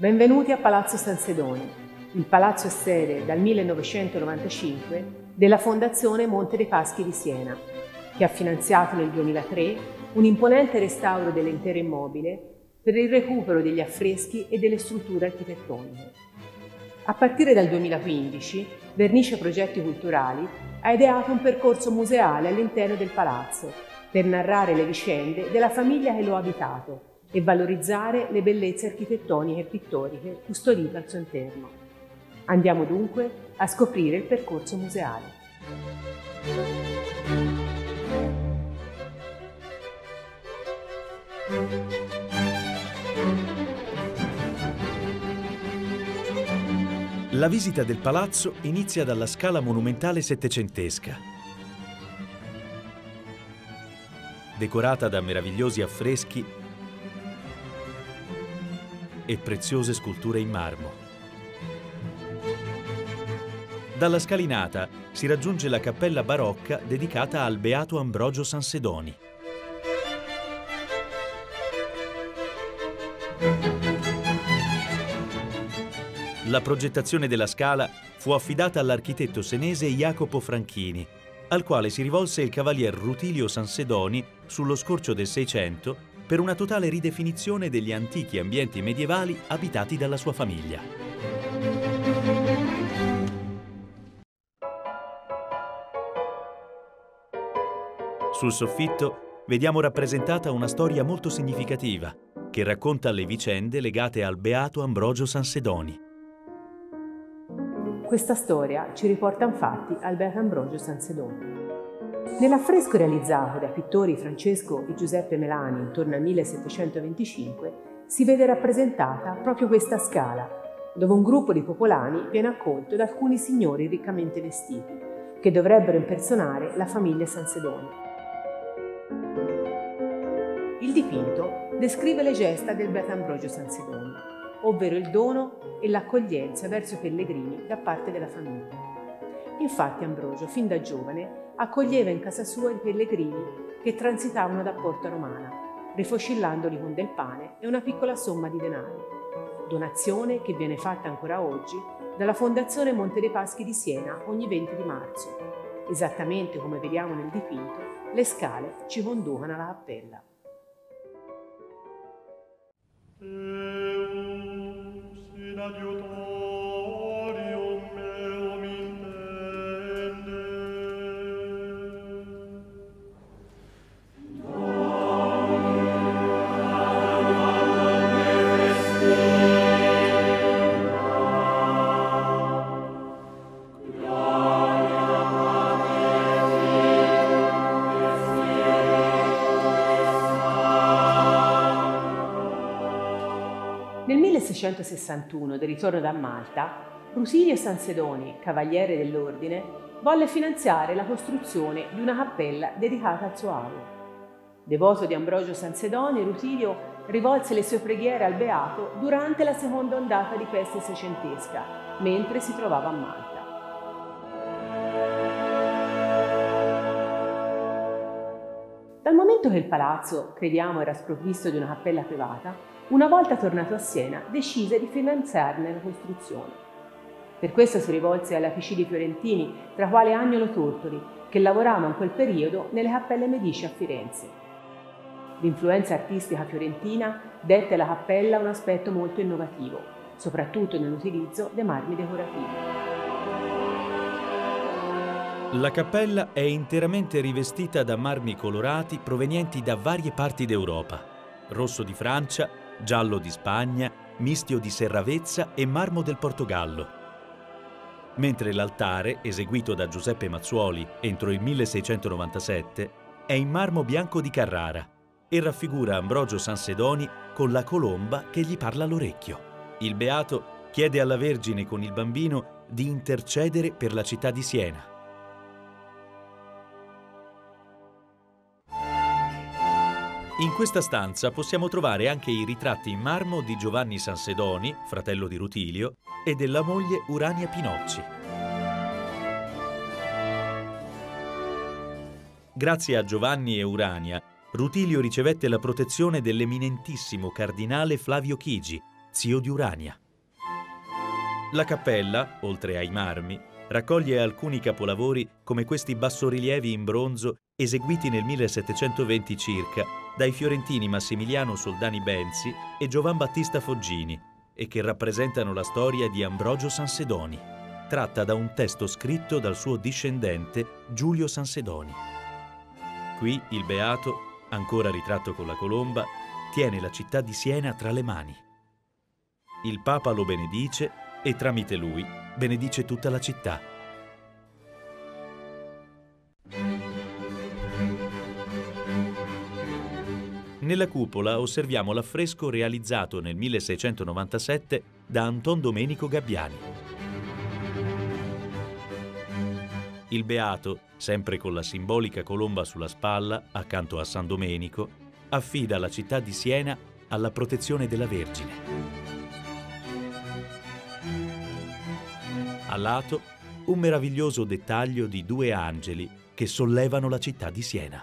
Benvenuti a Palazzo Sansedoni. Il palazzo è sede dal 1995 della Fondazione Monte dei Paschi di Siena, che ha finanziato nel 2003 un imponente restauro dell'intero immobile per il recupero degli affreschi e delle strutture architettoniche. A partire dal 2015, Vernice Progetti Culturali ha ideato un percorso museale all'interno del palazzo per narrare le vicende della famiglia che lo ha abitato e valorizzare le bellezze architettoniche e pittoriche custodite al suo interno. Andiamo dunque a scoprire il percorso museale. La visita del palazzo inizia dalla scala monumentale settecentesca, decorata da meravigliosi affreschi e preziose sculture in marmo. Dalla scalinata si raggiunge la cappella barocca dedicata al Beato Ambrogio Sansedoni. La progettazione della scala fu affidata all'architetto senese Jacopo Franchini, al quale si rivolse il cavalier Rutilio Sansedoni sullo scorcio del Seicento per una totale ridefinizione degli antichi ambienti medievali abitati dalla sua famiglia. Sul soffitto vediamo rappresentata una storia molto significativa che racconta le vicende legate al Beato Ambrogio Sansedoni. Questa storia ci riporta infatti al Beato Ambrogio Sansedoni. Nell'affresco realizzato dai pittori Francesco e Giuseppe Melani intorno al 1725 si vede rappresentata proprio questa scala, dove un gruppo di popolani viene accolto da alcuni signori riccamente vestiti, che dovrebbero impersonare la famiglia Sansedoni. Il dipinto descrive le gesta del Beato Ambrogio Sansedoni, ovvero il dono e l'accoglienza verso i pellegrini da parte della famiglia. Infatti Ambrogio, fin da giovane, accoglieva in casa sua i pellegrini che transitavano da Porta Romana, rifocillandoli con del pane e una piccola somma di denaro, donazione che viene fatta ancora oggi dalla Fondazione Monte dei Paschi di Siena ogni 20 di marzo. Esattamente come vediamo nel dipinto, le scale ci conducono alla cappella. Nel 1661, del ritorno da Malta, Rutilio Sansedoni, cavaliere dell'ordine, volle finanziare la costruzione di una cappella dedicata al suo ago. Devoto di Ambrogio Sansedoni, Rutilio rivolse le sue preghiere al Beato durante la seconda ondata di peste seicentesca, mentre si trovava a Malta. Dal momento che il palazzo, crediamo, era sprovvisto di una cappella privata, una volta tornato a Siena decise di finanziarne la costruzione. Per questo si rivolse agli apicidi fiorentini, tra quali Agnolo Tortori, che lavoravano in quel periodo nelle cappelle Medici a Firenze. L'influenza artistica fiorentina dette alla cappella un aspetto molto innovativo, soprattutto nell'utilizzo dei marmi decorativi. La cappella è interamente rivestita da marmi colorati provenienti da varie parti d'Europa: rosso di Francia, giallo di Spagna, mistio di Serravezza e marmo del Portogallo. Mentre l'altare, eseguito da Giuseppe Mazzuoli entro il 1697, è in marmo bianco di Carrara e raffigura Ambrogio Sansedoni con la colomba che gli parla all'orecchio. Il Beato chiede alla Vergine con il bambino di intercedere per la città di Siena. In questa stanza possiamo trovare anche i ritratti in marmo di Giovanni Sansedoni, fratello di Rutilio, e della moglie Urania Pinocci. Grazie a Giovanni e Urania, Rutilio ricevette la protezione dell'eminentissimo cardinale Flavio Chigi, zio di Urania. La cappella, oltre ai marmi, raccoglie alcuni capolavori come questi bassorilievi in bronzo eseguiti nel 1720 circa dai fiorentini Massimiliano Soldani Benzi e Giovan Battista Foggini e che rappresentano la storia di Ambrogio Sansedoni, tratta da un testo scritto dal suo discendente Giulio Sansedoni. Qui il beato, ancora ritratto con la colomba, tiene la città di Siena tra le mani. Il Papa lo benedice e tramite lui benedice tutta la città. Nella cupola osserviamo l'affresco realizzato nel 1697 da Anton Domenico Gabbiani. Il beato, sempre con la simbolica colomba sulla spalla accanto a San Domenico, affida la città di Siena alla protezione della Vergine. A lato, un meraviglioso dettaglio di 2 angeli che sollevano la città di Siena.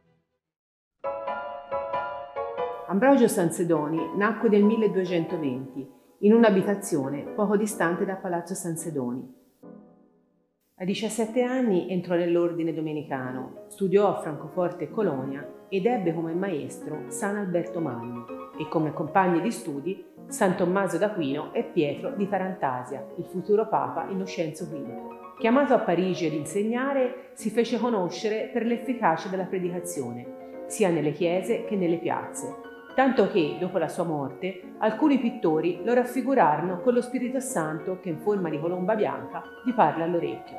Ambrogio Sansedoni nacque nel 1220 in un'abitazione poco distante da Palazzo Sansedoni. A 17 anni entrò nell'ordine domenicano, studiò a Francoforte e Colonia ed ebbe come maestro San Alberto Magno e come compagni di studi San Tommaso d'Aquino e Pietro di Tarantasia, il futuro Papa Innocenzo V. Chiamato a Parigi ad insegnare, si fece conoscere per l'efficacia della predicazione, sia nelle chiese che nelle piazze, tanto che, dopo la sua morte, alcuni pittori lo raffigurarono con lo Spirito Santo che in forma di colomba bianca gli parla all'orecchio.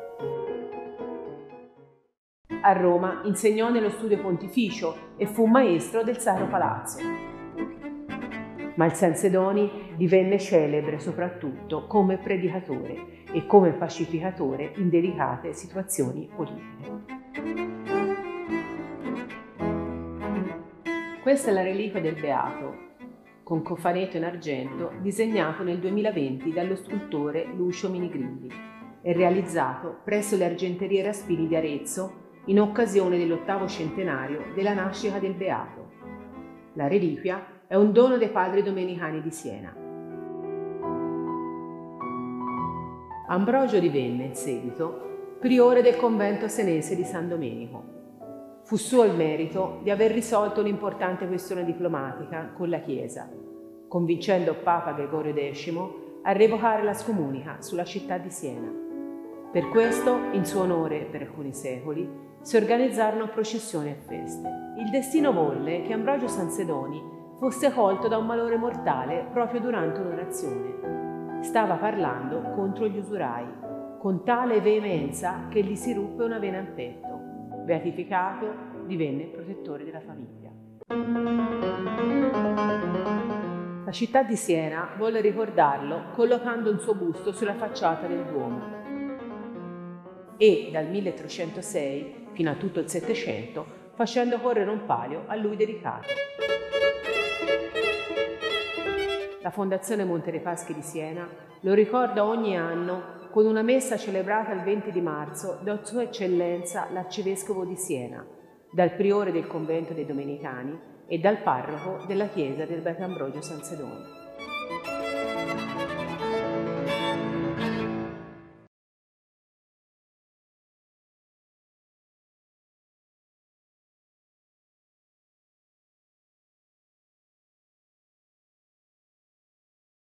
A Roma insegnò nello studio pontificio e fu maestro del Sacro Palazzo. Ma il Sansedoni divenne celebre soprattutto come predicatore e come pacificatore in delicate situazioni politiche. Questa è la reliquia del Beato, con cofanetto in argento, disegnato nel 2020 dallo scultore Lucio Minigrilli e realizzato presso le Argenterie Raspini di Arezzo in occasione dell'8° centenario della nascita del Beato. La reliquia è un dono dei padri domenicani di Siena. Ambrogio divenne, in seguito, priore del convento senese di San Domenico. Fu suo il merito di aver risolto un'importante questione diplomatica con la Chiesa, convincendo Papa Gregorio X a revocare la scomunica sulla città di Siena. Per questo, in suo onore per alcuni secoli, si organizzarono processioni e feste. Il destino volle che Ambrogio Sansedoni fosse colto da un malore mortale proprio durante un'orazione. Stava parlando contro gli usurai, con tale veemenza che gli si ruppe una vena al petto. Beatificato, divenne protettore della famiglia. La città di Siena volle ricordarlo collocando un suo busto sulla facciata del Duomo e dal 1306 fino a tutto il Settecento facendo correre un palio a lui dedicato. La Fondazione Monte dei Paschi di Siena lo ricorda ogni anno con una messa celebrata il 20 di marzo da Sua Eccellenza l'Arcivescovo di Siena, dal priore del convento dei Domenicani e dal parroco della chiesa del Beato Ambrogio Sansedoni.